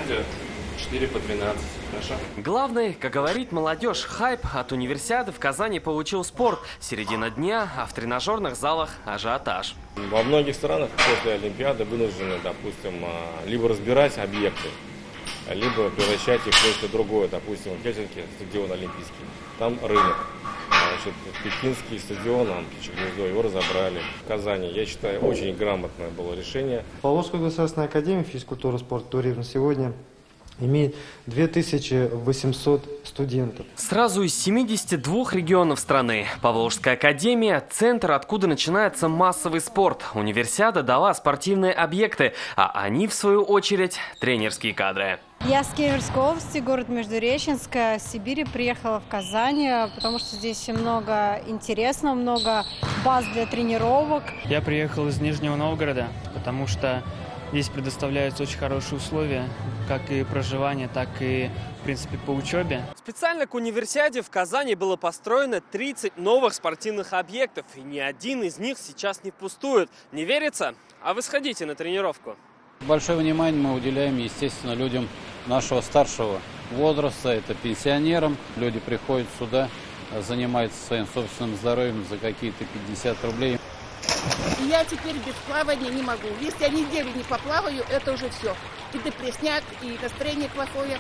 команде 4 по 12. Хорошо? Главный, как говорит молодежь, хайп от универсиады в Казани получил спорт. Середина дня, а в тренажерных залах ажиотаж. Во многих странах после Олимпиады вынуждены, допустим, либо разбирать объекты, либо превращать их в что-то другое. Допустим, в Хельсинки стадион олимпийский, там рынок. Значит, пекинский стадион, Птичье-Гнездо, его разобрали. В Казани, я считаю, очень грамотное было решение. Поволжская государственная академия физкультуры, спорта, туризма сегодня имеет 2800 студентов. Сразу из 72 регионов страны. Поволжская академия – центр, откуда начинается массовый спорт. Универсиада дала спортивные объекты, а они, в свою очередь, тренерские кадры. Я с Кемеровской области, город Междуреченск, с Сибири приехала в Казань, потому что здесь много интересного, много баз для тренировок. Я приехал из Нижнего Новгорода, потому что здесь предоставляются очень хорошие условия, как и проживание, так и, в принципе, по учебе. Специально к универсиаде в Казани было построено 30 новых спортивных объектов, и ни один из них сейчас не пустует. Не верится? А вы сходите на тренировку. Большое внимание мы уделяем, естественно, людям нашего старшего возраста, это пенсионерам. Люди приходят сюда, занимаются своим собственным здоровьем за какие-то 50 рублей. Я теперь без плавания не могу. Если я неделю не поплаваю, это уже все. И депрессняк, и настроение плохое.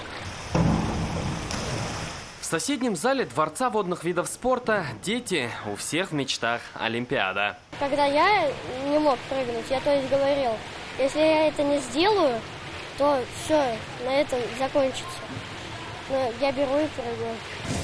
В соседнем зале Дворца водных видов спорта дети, у всех в мечтах Олимпиада. Когда я не мог прыгнуть, я то есть говорил, если я это не сделаю, то все, на этом закончится. Но я беру и прыгаю.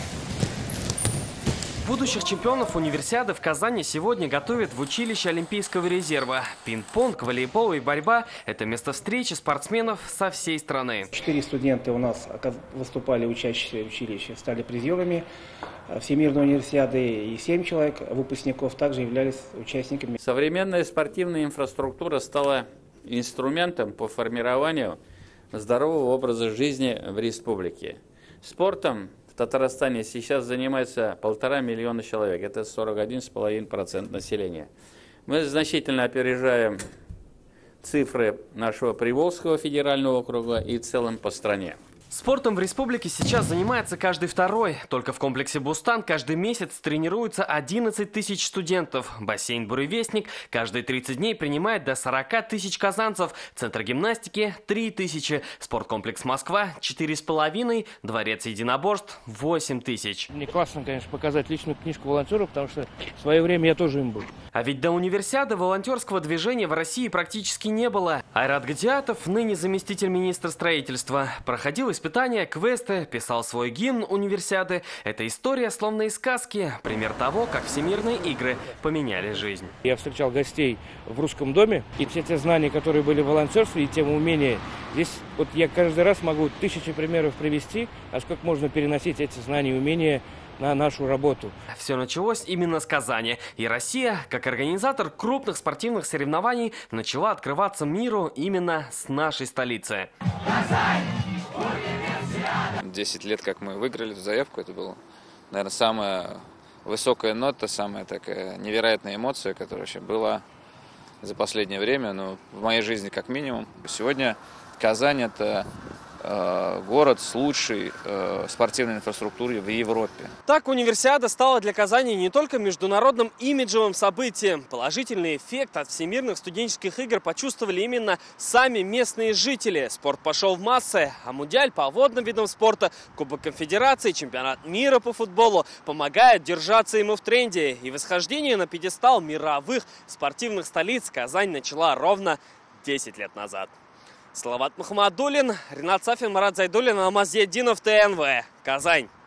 Будущих чемпионов универсиады в Казани сегодня готовят в училище Олимпийского резерва. Пинг-понг, волейбол и борьба – это место встречи спортсменов со всей страны. 4 студента у нас выступали, учащиеся училища, стали призерами Всемирной универсиады, и 7 человек, выпускников, также являлись участниками. Современная спортивная инфраструктура стала инструментом по формированию здорового образа жизни в республике. Спортом в Татарстане сейчас занимается 1,5 миллиона человек, это 41,5% населения. Мы значительно опережаем цифры нашего Приволжского федерального округа и в целом по стране. Спортом в республике сейчас занимается каждый второй. Только в комплексе «Бустан» каждый месяц тренируются 11 тысяч студентов. Бассейн «Буревестник» каждые 30 дней принимает до 40 тысяч казанцев. Центр гимнастики – 3 тысячи. Спорткомплекс «Москва» – 4,5. Дворец единоборств – 8 тысяч. Мне классно, конечно, показать личную книжку волонтера, потому что в свое время я тоже им был. А ведь до универсиады волонтерского движения в России практически не было. Айрат Гадиатов, ныне заместитель министра строительства, проходил испытания, квесты, писал свой гимн универсиады. Эта история словно из сказки. Пример того, как всемирные игры поменяли жизнь. Я встречал гостей в русском доме, и все те знания, которые были в волонтерстве, и тем умения, здесь вот я каждый раз могу 1000 примеров привести, а сколько можно переносить эти знания и умения на нашу работу. Все началось именно с Казани. И Россия, как организатор крупных спортивных соревнований, начала открываться миру именно с нашей столицы. 10 лет, как мы выиграли эту заявку, это была, наверное, самая высокая нота, самая такая невероятная эмоция, которая вообще была за последнее время, но в моей жизни как минимум. Сегодня Казань – это город с лучшей спортивной инфраструктурой в Европе. Так универсиада стала для Казани не только международным имиджевым событием. Положительный эффект от всемирных студенческих игр почувствовали именно сами местные жители. Спорт пошел в массы, а мундиаль по водным видам спорта, Кубок Конфедерации, чемпионат мира по футболу помогают держаться ему в тренде. И восхождение на пьедестал мировых спортивных столиц Казань начала ровно 10 лет назад. Салават Мухаммадуллин, Ринат Сафин, Марат Зайдуллин, Алмаз Зияддинов, ТНВ, Казань.